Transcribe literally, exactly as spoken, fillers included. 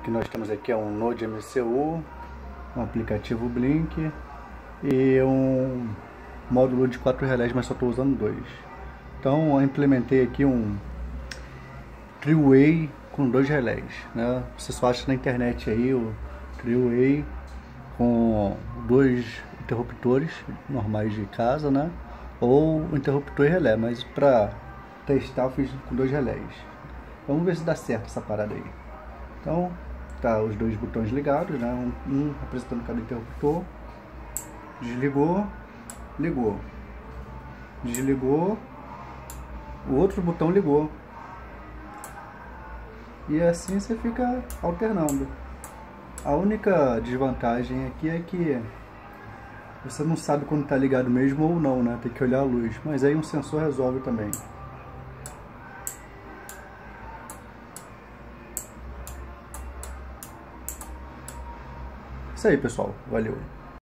que nós temos aqui é um Node M C U, um aplicativo Blink e um módulo de quatro relés, mas só estou usando dois. Então eu implementei aqui um three-way com dois relés, né? Você só acha na internet aí o three-way com dois interruptores normais de casa, né? Ou interruptor e relé, mas para testar eu fiz com dois relés. Vamos ver se dá certo essa parada aí. Então tá os dois botões ligados, né? Um, um apresentando cada interruptor. Desligou, ligou, desligou, o outro botão ligou. E assim você fica alternando. A única desvantagem aqui é que você não sabe quando está ligado mesmo ou não, né? Tem que olhar a luz, mas aí um sensor resolve também. Isso aí, pessoal. Valeu.